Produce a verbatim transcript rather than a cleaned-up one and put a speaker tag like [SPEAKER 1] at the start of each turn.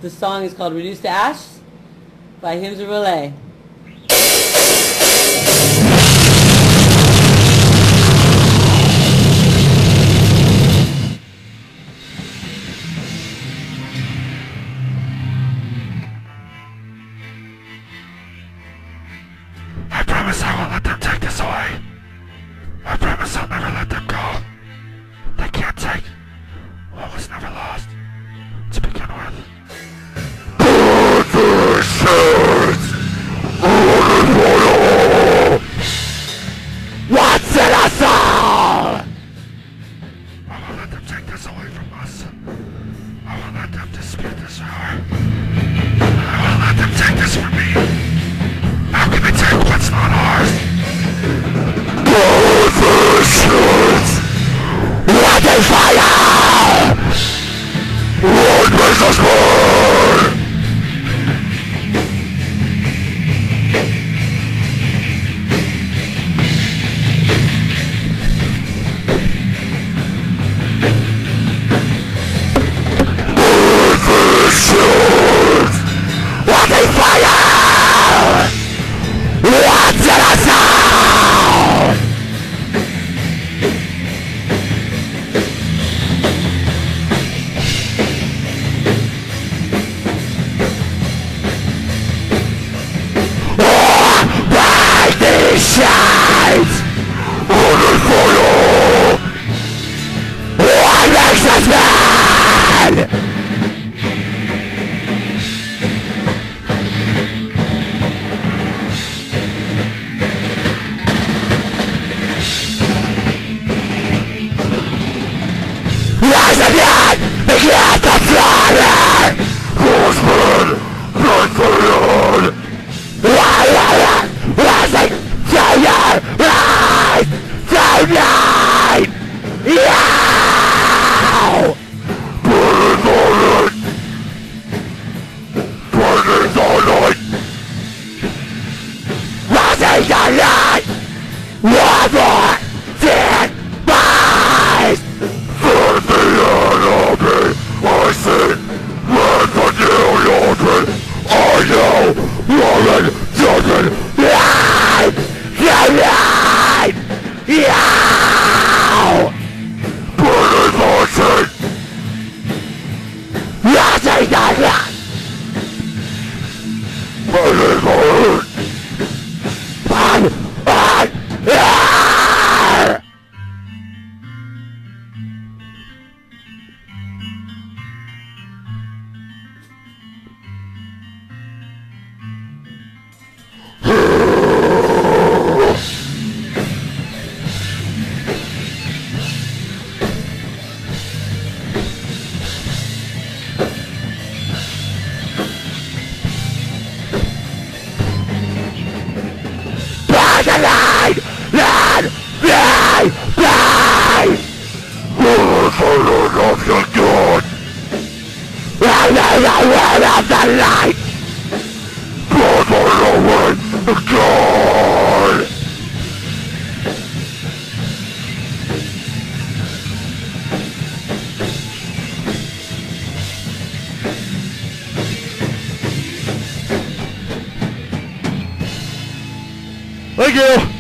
[SPEAKER 1] The song is called Reduced to Ash by hor one dot w m v.
[SPEAKER 2] I promise I won't let them take this away. I promise I'll never let them go. They can't take what was never lost to begin with. What's in us all? I won't let them take this away from us. I won't let them dispute this power. I won't let them take this from me. How can they take what's not ours? Politicians! What a fire! What makes us burn? Politicians! What a fire! What's in us all? Oh, by these shades! Running for you! What makes us mad? Rise again! Begin to fly! Horsemen, run for you! Rise! Rising to your rise! Tonight! Yeah! Burning on it! Burning on it! Rising tonight! One more! Ten! Five! For the enemy, I see, when the new open, I know, woman, children, life, life, yeah! Burning motion, rising the light, burning moon, and, and, yeah! Back alive! Land! Fly! Fly! Oh, for the love of God! And then the word of the light! God for the word of God! Thank you!